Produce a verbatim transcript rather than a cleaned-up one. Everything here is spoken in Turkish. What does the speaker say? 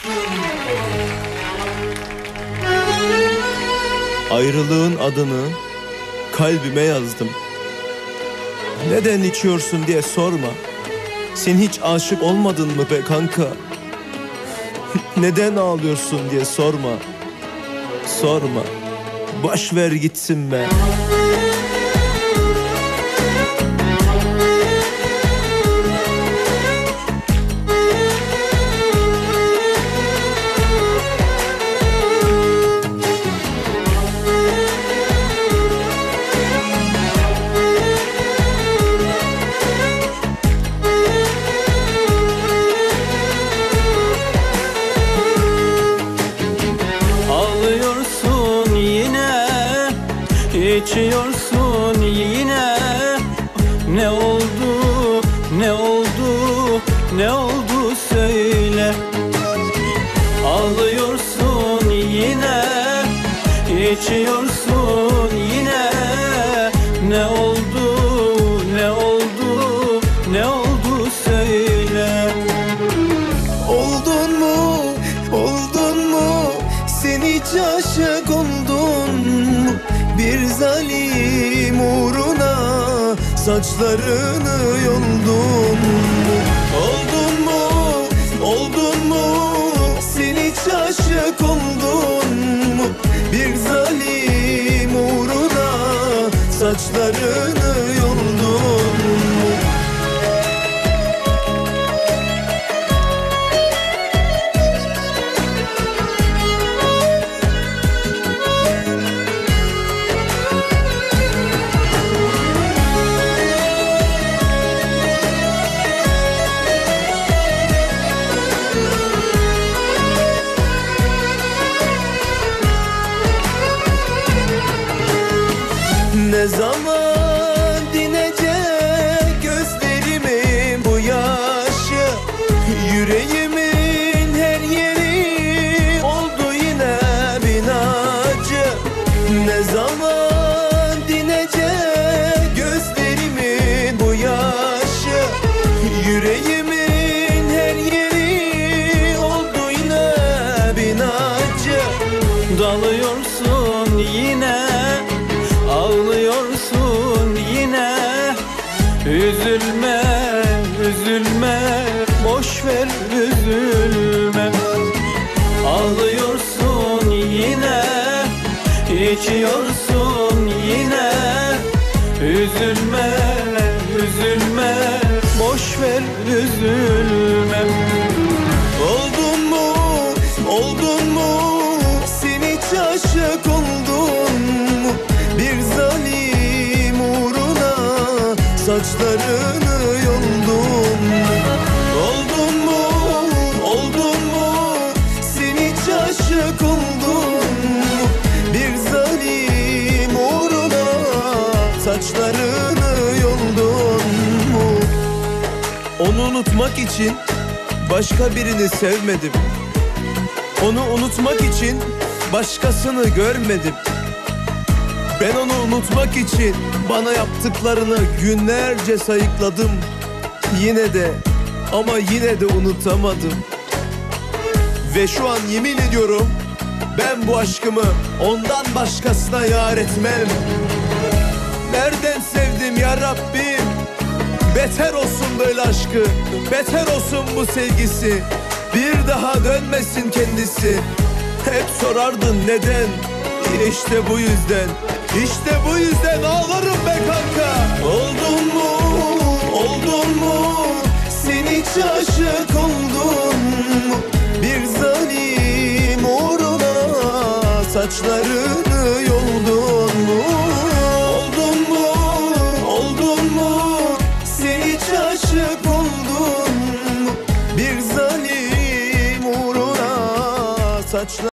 Ayrılığın adını kalbime yazdım. Neden içiyorsun diye sorma. Sen hiç aşık olmadın mı be kanka? Neden ağlıyorsun diye sorma. Sorma. Boş ver gitsin be. Ağlıyorsun yine, içiyorsun yine. Ne oldu, ne oldu, ne oldu söyle. Ağlıyorsun yine, içiyorsun yine. Ne oldu, ne oldu, ne oldu söyle. Oldun mu, oldun mu? Sen hiç aşık oldun mu? Bir zalim uğruna saçlarını yoldun mu? Oldun mu, oldun mu? Sen hiç aşık oldun mu? Bir zalim uğruna saçlarını yoldun mu? Ne zaman dinecek gözlerimin bu yaşı? Yüreğimin her yeri oldu yine bin acı. Ne zaman dinecek gözlerimin bu yaşı? Yüreğimin her yeri oldu yine bin acı. Dalıyorsun yine, ağlıyorsun yine. Üzülme, üzülme, boş ver üzülme. Ağlıyorsun yine, içiyorsun yine. Üzülme, üzülme, boş ver üzülme. Oldun mu, oldun mu? Sen hiç aşık oldun mu? Bir zalim uğruna saçlarını yoldun mu? Oldun mu, oldun mu? Sen hiç aşık oldun mu? Bir zalim uğruna saçlarını yoldun mu? Onu unutmak için başka birini sevmedim. Onu unutmak için başkasını görmedim. Ben onu unutmak için bana yaptıklarını günlerce sayıkladım. Yine de, ama yine de unutamadım. Ve şu an yemin ediyorum, ben bu aşkımı ondan başkasına yar etmem. Nereden sevdim ya Rabbim? Beter olsun böyle aşkı, beter olsun bu sevgisi. Bir daha dönmesin kendisi. Hep sorardın neden? İşte bu yüzden, işte bu yüzden ağlarım be kanka. Oldun mu, oldun mu? Sen hiç aşık oldun mu? Bir zalim uğruna saçlarını yoldun mu? Oldun mu, oldun mu? Sen hiç aşık oldun mu? Bir zalim uğruna saçlarını